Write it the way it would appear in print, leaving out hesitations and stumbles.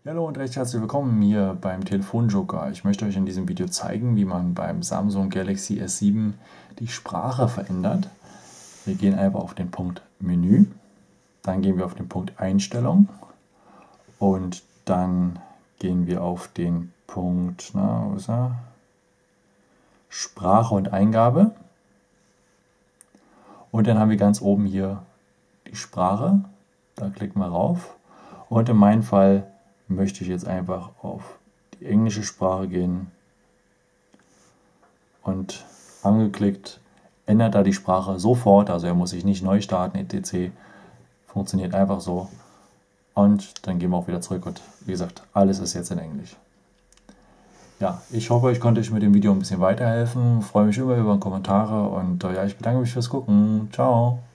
Hallo und recht herzlich willkommen hier beim Telefonjoker. Ich möchte euch in diesem Video zeigen, wie man beim Samsung Galaxy S7 die Sprache verändert. Wir gehen einfach auf den Punkt Menü, dann gehen wir auf den Punkt Einstellung und dann gehen wir auf den Punkt wo ist er? Sprache und Eingabe. Und dann haben wir ganz oben hier die Sprache. Da klicken wir rauf. Und in meinem Fall möchte ich jetzt einfach auf die englische Sprache gehen und angeklickt ändert er die Sprache sofort, also er muss sich nicht neu starten, etc. Funktioniert einfach so. Und dann gehen wir auch wieder zurück und wie gesagt, alles ist jetzt in Englisch. Ja, ich hoffe, ich konnte euch mit dem Video ein bisschen weiterhelfen. Freue mich immer über Kommentare und ja, ich bedanke mich fürs Gucken. Ciao!